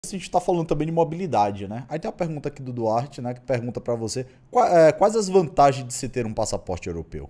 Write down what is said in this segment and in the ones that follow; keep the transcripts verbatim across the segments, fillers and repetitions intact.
A gente está falando também de mobilidade, né? Aí tem uma pergunta aqui do Duarte, né? Que pergunta para você quais as vantagens de se ter um passaporte europeu?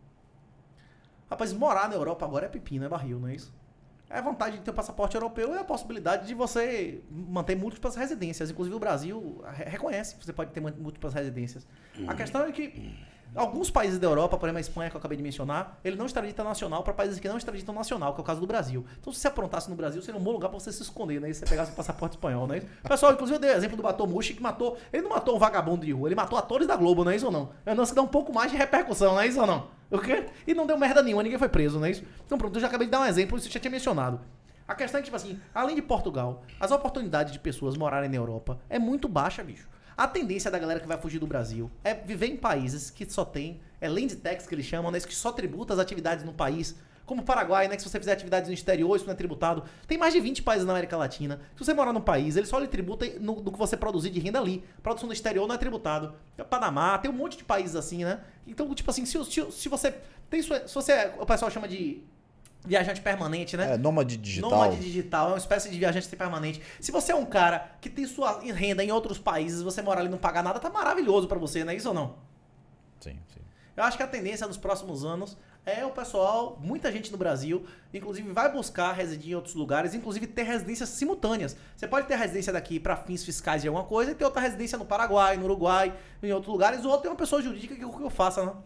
Rapaz, morar na Europa agora é pepino, é barril, não é isso? A vantagem de ter um passaporte europeu é a possibilidade de você manter múltiplas residências. Inclusive o Brasil reconhece que você pode ter múltiplas residências. A questão é que alguns países da Europa, por exemplo a Espanha, que eu acabei de mencionar, ele não extradita nacional para países que não extraditam nacional, que é o caso do Brasil. Então se você aprontasse no Brasil, seria um bom lugar para você se esconder, né? E você pegasse o passaporte espanhol, né? Pessoal, inclusive eu dei o exemplo do Batomushi, que matou... Ele não matou um vagabundo de rua, ele matou atores da Globo, não é isso ou não? É um lance que dá um pouco mais de repercussão, não é isso ou não? O quê? E não deu merda nenhuma, ninguém foi preso, não é isso? Então pronto, eu já acabei de dar um exemplo, isso eu já tinha mencionado. A questão é que, tipo assim, além de Portugal, as oportunidades de pessoas morarem na Europa é muito baixa, bicho. A tendência da galera que vai fugir do Brasil é viver em países que só tem, é land tax que eles chamam, né, que só tributa as atividades no país, como o Paraguai, né, que se você fizer atividades no exterior, isso não é tributado. Tem mais de vinte países na América Latina. Se você morar num país, ele só lhe tributa no, no que você produzir de renda ali. Produção no exterior não é tributado. É Panamá, tem um monte de países assim, né? Então, tipo assim, se, se, se você tem sua, se você, o pessoal chama de viajante permanente, né? É, nômade digital. Nômade digital, é uma espécie de viajante permanente. Se você é um cara que tem sua renda em outros países, você morar ali e não pagar nada, tá maravilhoso pra você, não é isso ou não? Sim, sim. Eu acho que a tendência nos próximos anos é o pessoal, muita gente no Brasil, inclusive vai buscar residir em outros lugares, inclusive ter residências simultâneas. Você pode ter residência daqui para fins fiscais de alguma coisa e ter outra residência no Paraguai, no Uruguai, em outros lugares, ou ter uma pessoa jurídica que eu faça, né?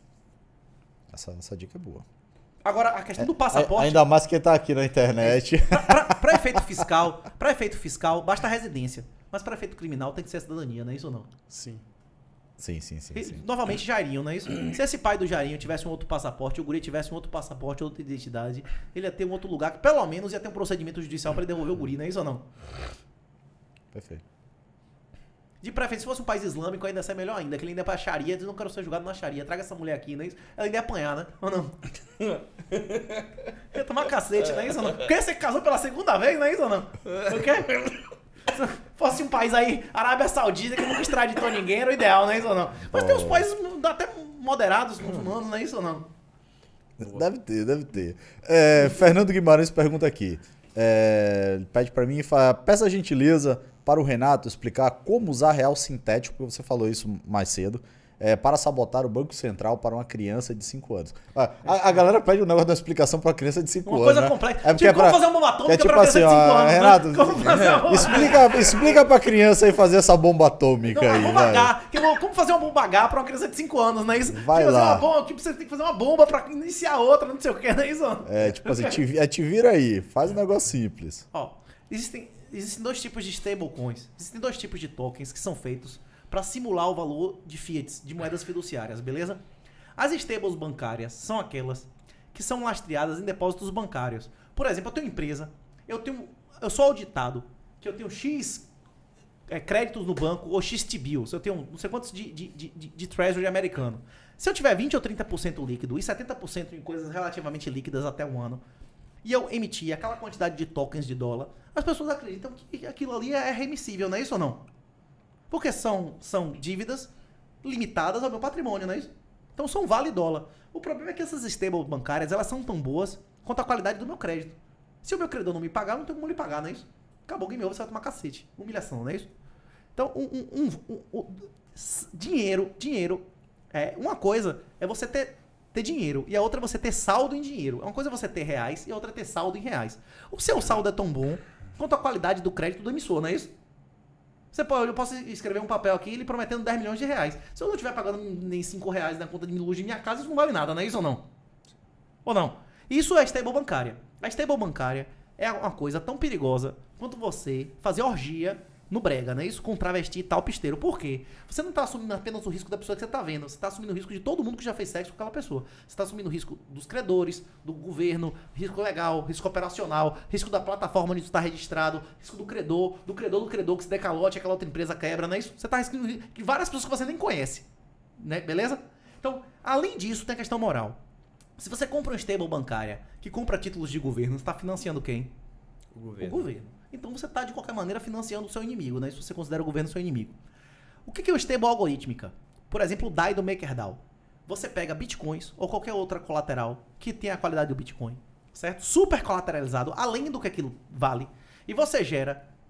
Essa, essa dica é boa. Agora, a questão do passaporte... Ainda mais que tá aqui na internet. Para efeito fiscal, para efeito fiscal, basta a residência. Mas para efeito criminal tem que ser a cidadania, não é isso ou não? Sim. Sim, sim, sim, E, sim. novamente, Jairinho, não é isso? Se esse pai do Jairinho tivesse um outro passaporte, o guri tivesse um outro passaporte, outra identidade, ele ia ter um outro lugar que pelo menos ia ter um procedimento judicial para ele devolver o guri, não é isso ou não? Perfeito. De preferência, se fosse um país islâmico, ainda ia ser melhor ainda, que ele ainda é pra Sharia, diz, não quero ser julgado na Sharia, traga essa mulher aqui, não é isso? Ela ainda ia apanhar, né? Ou não? Ia tomar cacete, não é isso ou não? Porque você casou pela segunda vez, não é isso ou não? O quê? Se fosse um país aí, Arábia Saudita, que nunca extraditou ninguém, era o ideal, não é isso ou não? Mas tem uns países até moderados, muçulmanos, não é isso ou não? Deve ter, deve ter. É, Fernando Guimarães pergunta aqui. É, ele pede pra mim, fala, peça a gentileza para o Renato explicar como usar real sintético, porque você falou isso mais cedo, é, para sabotar o Banco Central para uma criança de cinco anos. Ah, a, a galera pede um negócio da explicação para uma criança de cinco anos. Uma coisa né? complexa. É Tipo, é como pra, fazer uma bomba atômica é tipo pra assim, criança de cinco ó, anos, Renato, né? Como fazer uma... explica, explica pra criança aí fazer essa bomba atômica Não, aí, bomba vai. H. Que, como fazer uma bomba H pra uma criança de cinco anos, não é isso? Vai tipo, lá. Fazer uma bomba, tipo, você tem que fazer uma bomba pra iniciar outra, não sei o que, não é isso? É, tipo assim, te, é, te vira aí, faz um negócio simples. Ó, existem, existem dois tipos de stablecoins. Existem dois tipos de tokens que são feitos para simular o valor de fiat, de moedas fiduciárias, beleza? As stables bancárias são aquelas que são lastreadas em depósitos bancários. Por exemplo, eu tenho empresa, eu tenho, eu sou auditado, que eu tenho X é, créditos no banco ou X T-bills, eu tenho não sei quantos de, de, de, de treasury americano. Se eu tiver vinte ou trinta por cento líquido e setenta por cento em coisas relativamente líquidas até um ano, e eu emitir aquela quantidade de tokens de dólar, as pessoas acreditam que aquilo ali é remissível, não é isso ou não? Porque são, são dívidas limitadas ao meu patrimônio, não é isso? Então são vale dólar. O problema é que essas stables bancárias, elas são tão boas quanto a qualidade do meu crédito. Se o meu credor não me pagar, eu não tenho como lhe pagar, não é isso? Acabou o game over, você vai tomar cacete. Humilhação, não é isso? Então, um, um, um, um, um, dinheiro, dinheiro, é, uma coisa é você ter, ter dinheiro e a outra é você ter saldo em dinheiro. Uma coisa é você ter reais e a outra é ter saldo em reais. O seu saldo é tão bom quanto a qualidade do crédito do emissor, não é isso? Você pode, eu posso escrever um papel aqui ele prometendo dez milhões de reais. Se eu não estiver pagando nem cinco reais na conta de luz de minha casa, isso não vale nada, não é isso ou não? Ou não? Isso é stable bancária. A stable bancária é uma coisa tão perigosa quanto você fazer orgia no brega, né? Isso com travesti e tal pisteiro. Por quê? Você não está assumindo apenas o risco da pessoa que você está vendo. Você está assumindo o risco de todo mundo que já fez sexo com aquela pessoa. Você está assumindo o risco dos credores, do governo, risco legal, risco operacional, risco da plataforma onde você está registrado, risco do credor, do credor do credor que se decalote, aquela outra empresa quebra, não é isso? Você está riscando de várias pessoas que você nem conhece. Né? Beleza? Então, além disso, tem a questão moral. Se você compra uma stable bancária que compra títulos de governo, você está financiando quem? O governo. O governo. Então você está, de qualquer maneira, financiando o seu inimigo, né? Se você considera o governo seu inimigo. O que é o stable algorítmica? Por exemplo, o D A I do MakerDAO. Você pega bitcoins ou qualquer outra colateral que tenha a qualidade do bitcoin, certo? Super colateralizado, além do que aquilo vale. E você gera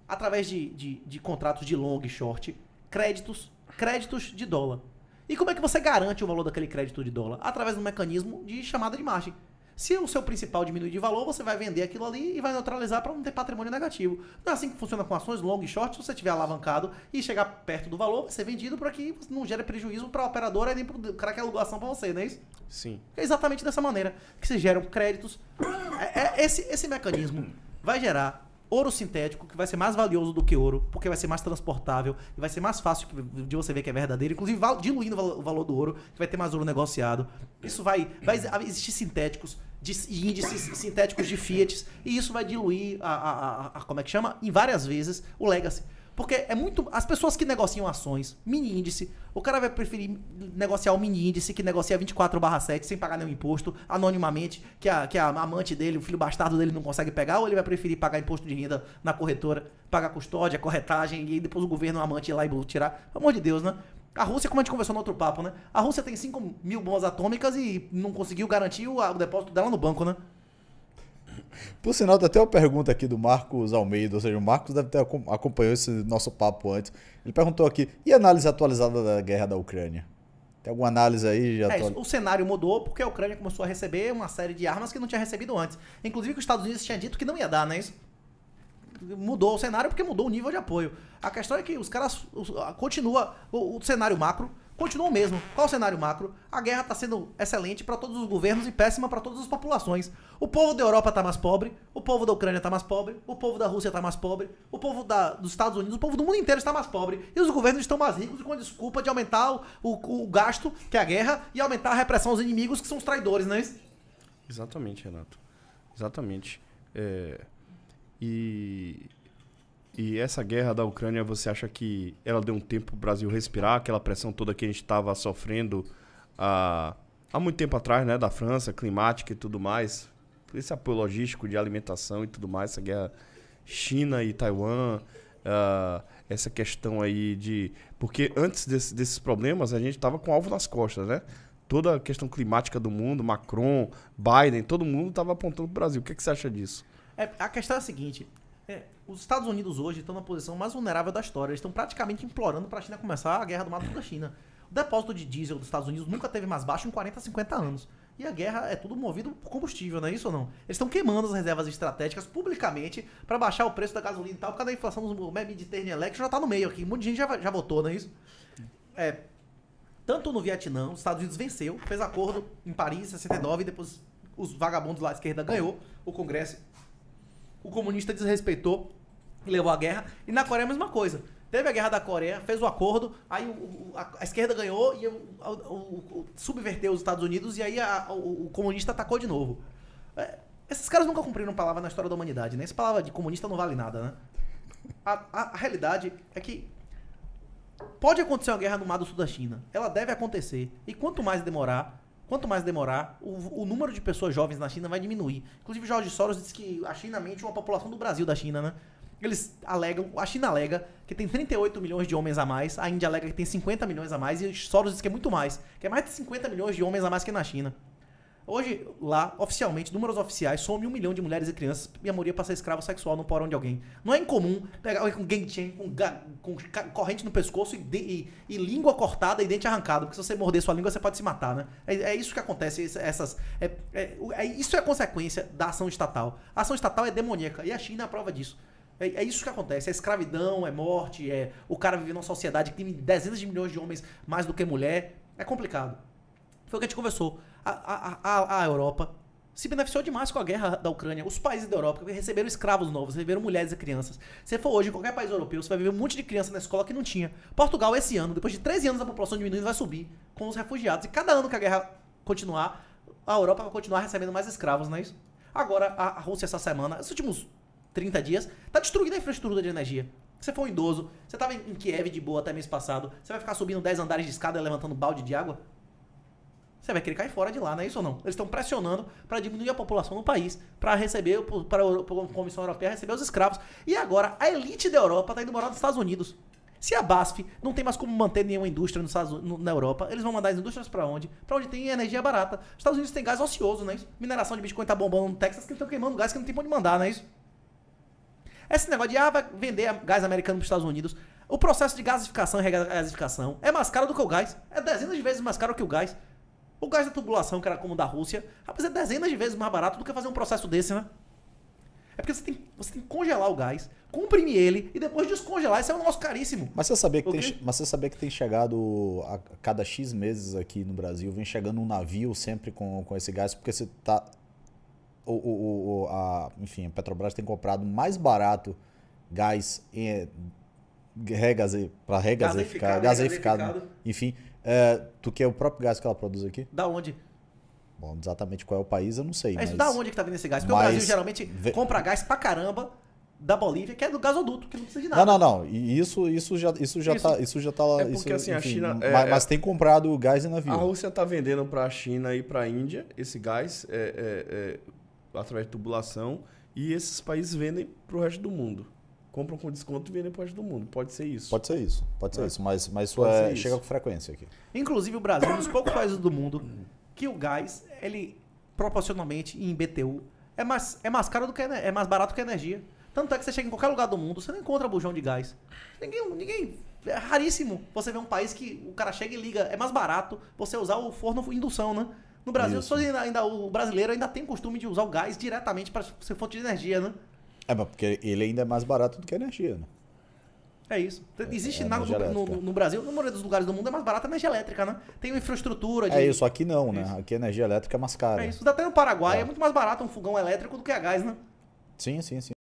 através de, de, de contratos de long e short, créditos, créditos de dólar. E como é que você garante o valor daquele crédito de dólar? Através de um mecanismo de chamada de margem. Se o seu principal diminuir de valor, você vai vender aquilo ali e vai neutralizar para não ter patrimônio negativo. Não é assim que funciona com ações long e short. Se você tiver alavancado e chegar perto do valor, vai ser vendido para que não gere prejuízo para a operadora e nem para o cara que é alugação para você, não é isso? Sim. É exatamente dessa maneira que se geram créditos. É, é, esse, esse mecanismo vai gerar ouro sintético, que vai ser mais valioso do que ouro, porque vai ser mais transportável e vai ser mais fácil de você ver que é verdadeiro, inclusive diluindo o valor do ouro, que vai ter mais ouro negociado. Isso vai, vai existir sintéticos, de índices sintéticos de fiat, e isso vai diluir, a, a, a, a, como é que chama? Em várias vezes o legacy. Porque é muito. As pessoas que negociam ações, mini índice, o cara vai preferir negociar o mini índice que negocia vinte e quatro barra sete sem pagar nenhum imposto, anonimamente, que a, que a amante dele, o filho bastardo dele não consegue pegar, ou ele vai preferir pagar imposto de renda na corretora, pagar custódia, corretagem, e depois o governo, o amante ir lá e tirar. Pelo amor de Deus, né? A Rússia, como a gente conversou no outro papo, né? A Rússia tem cinco mil bombas atômicas e não conseguiu garantir o, o depósito dela no banco, né? Por sinal, tem até uma pergunta aqui do Marcos Almeida, ou seja, o Marcos deve ter acompanhado esse nosso papo antes. Ele perguntou aqui, e a análise atualizada da guerra da Ucrânia? Tem alguma análise aí? Já é, o cenário mudou porque a Ucrânia começou a receber uma série de armas que não tinha recebido antes. Inclusive que os Estados Unidos tinha dito que não ia dar, não é isso? Mudou o cenário porque mudou o nível de apoio. A questão é que os caras... Os, continua... O, o cenário macro continua o mesmo. Qual o cenário macro? A guerra está sendo excelente para todos os governos e péssima para todas as populações. O povo da Europa está mais pobre, o povo da Ucrânia está mais pobre, o povo da Rússia está mais pobre, o povo da, dos Estados Unidos, o povo do mundo inteiro está mais pobre. E os governos estão mais ricos com a desculpa de aumentar o, o, o gasto, que é a guerra, e aumentar a repressão aos inimigos, que são os traidores, não é isso? Exatamente, Renato. Exatamente. É... E... E essa guerra da Ucrânia, você acha que ela deu um tempo para o Brasil respirar, aquela pressão toda que a gente estava sofrendo há, há muito tempo atrás, né, da França, climática e tudo mais, esse apoio logístico de alimentação e tudo mais, essa guerra China e Taiwan, uh, essa questão aí de... Porque antes desse, desses problemas, a gente estava com alvo nas costas, né? Toda a questão climática do mundo, Macron, Biden, todo mundo estava apontando para o Brasil. O que, é que você acha disso? É, a questão é a seguinte... É, os Estados Unidos hoje estão na posição mais vulnerável da história. Eles estão praticamente implorando para a China começar a guerra do mato da China. O depósito de diesel dos Estados Unidos nunca teve mais baixo em quarenta, cinquenta anos. E a guerra é tudo movido por combustível, não é isso ou não? Eles estão queimando as reservas estratégicas publicamente para baixar o preço da gasolina e tal, por causa da inflação do Mediterranean Electric já está no meio aqui. Um monte de gente já, já votou, não é isso? É, tanto no Vietnã, os Estados Unidos venceu, fez acordo em Paris em sessenta e nove, e depois os vagabundos lá à esquerda ganhou o Congresso. O comunista desrespeitou e levou a guerra. E na Coreia a mesma coisa. Teve a guerra da Coreia, fez o acordo, aí o, o, a, a esquerda ganhou e o, o, o, subverteu os Estados Unidos e aí a, o, o comunista atacou de novo. É, esses caras nunca cumpriram palavra na história da humanidade, né? Essa palavra de comunista não vale nada, né? A, a, a realidade é que pode acontecer uma guerra no mar do sul da China. Ela deve acontecer. E quanto mais demorar... Quanto mais demorar, o, o número de pessoas jovens na China vai diminuir. Inclusive, Jorge Soros disse que a China mente uma população do Brasil da China, né? Eles alegam, a China alega que tem trinta e oito milhões de homens a mais, a Índia alega que tem cinquenta milhões a mais, e Soros diz que é muito mais, que é mais de cinquenta milhões de homens a mais que na China. Hoje, lá, oficialmente, números oficiais, some um milhão de mulheres e crianças e a maioria para ser escravo sexual no porão de alguém. Não é incomum pegar alguém com gengchen, com, com corrente no pescoço e, de, e, e língua cortada e dente arrancado, porque se você morder sua língua, você pode se matar, né? É, é isso que acontece, essas, é, é, é, isso é consequência da ação estatal. A ação estatal é demoníaca e a China é a prova disso. É, é isso que acontece, é escravidão, é morte, é o cara vive numa sociedade que tem dezenas de milhões de homens mais do que mulher. É complicado. Foi o que a gente conversou. A, a, a, a Europa se beneficiou demais com a guerra da Ucrânia. Os países da Europa receberam escravos novos, receberam mulheres e crianças. Se for hoje em qualquer país europeu, você vai ver um monte de criança na escola que não tinha. Portugal, esse ano, depois de treze anos, a população diminuindo, vai subir com os refugiados. E cada ano que a guerra continuar, a Europa vai continuar recebendo mais escravos, não é isso? Agora, a, a Rússia, essa semana, esses últimos trinta dias, está destruindo a infraestrutura de energia. Você for um idoso, você estava em Kiev de boa até mês passado, você vai ficar subindo dez andares de escada e levantando balde de água? Você vai querer cair fora de lá, não é isso ou não? Eles estão pressionando para diminuir a população no país, para receber, para a Comissão Europeia receber os escravos. E agora, a elite da Europa está indo morar nos Estados Unidos. Se a BASF não tem mais como manter nenhuma indústria nos Estados, no, na Europa, eles vão mandar as indústrias para onde? Para onde tem energia barata. Os Estados Unidos tem gás ocioso, não é isso? Mineração de Bitcoin tá bombando no Texas, que eles estão queimando gás que não tem pra onde mandar, não é isso? Esse negócio de, ah, vai vender gás americano para os Estados Unidos. O processo de gasificação e regasificação é mais caro do que o gás. É dezenas de vezes mais caro que o gás. O gás da tubulação, que era como o da Rússia, rapaz, é dezenas de vezes mais barato do que fazer um processo desse, né? É porque você tem, você tem que congelar o gás, comprimir ele e depois descongelar. Isso é um negócio caríssimo. Mas você sabia que, O tem, quê? mas você sabia que tem chegado a cada X meses aqui no Brasil, vem chegando um navio sempre com, com esse gás, porque você tá. O, o, o, a, enfim, a Petrobras tem comprado mais barato gás em, regase, para regasificar, Gaseificado, gaseificado, regasificado. enfim, é, do que o próprio gás que ela produz aqui. Da onde? Bom, exatamente qual é o país, eu não sei. É mas... isso, da onde que tá vindo esse gás? Porque mas- o Brasil geralmente ve- compra gás pra caramba da Bolívia, que é do gasoduto, que não precisa de nada. Não, não, não. E isso, isso já, isso já Isso- tá, isso já tá lá. é porque, isso, assim, a enfim, China- mas, é- mas tem comprado gás em navio. A Rússia está vendendo para a China e para a Índia esse gás é, é, é, através de tubulação e esses países vendem para o resto do mundo. Compram com desconto e vendem para o resto do mundo. Pode ser isso. Pode ser isso, pode ser É. isso, mas, mas isso Pode é- ser isso. chega com frequência aqui. Inclusive o Brasil é um dos poucos países do mundo que o gás, ele proporcionalmente em B T U, é mais, é mais caro do que ener- é mais barato que a energia. Tanto é que você chega em qualquer lugar do mundo, você não encontra bujão de gás. Ninguém, ninguém é raríssimo você ver um país que o cara chega e liga, é mais barato você usar o forno indução, né? No Brasil, Isso. só ainda, ainda- o brasileiro ainda tem costume de usar o gás diretamente para ser fonte de energia, né? É, mas porque ele ainda é mais barato do que a energia, né? É isso. Existe é nada energia no, no- elétrica. no Brasil, na maioria dos lugares do mundo é mais barata a energia elétrica, né? Tem uma infraestrutura de. É isso, aqui não, né? Isso. Aqui a energia elétrica é mais cara. É isso. Até no Paraguai é. É. muito mais barato um fogão elétrico do que a gás, né? Sim, sim, sim.